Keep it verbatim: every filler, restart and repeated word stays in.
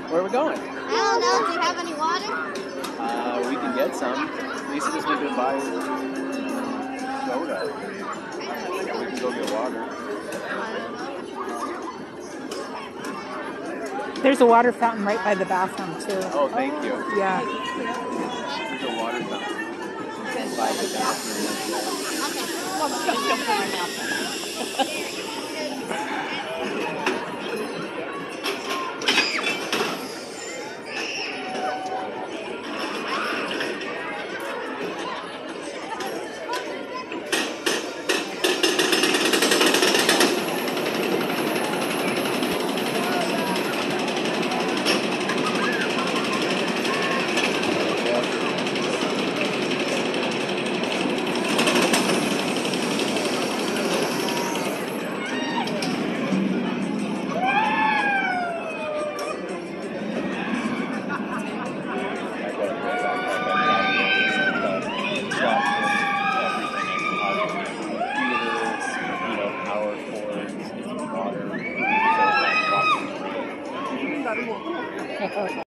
Where are we going? I don't know. Do you have any water? Uh, we can get some. Lisa just went to buy soda. We can go get water. There's a water fountain right by the bathroom, too. Oh, thank you. Yeah. There's a water fountain by the bathroom. Water, food,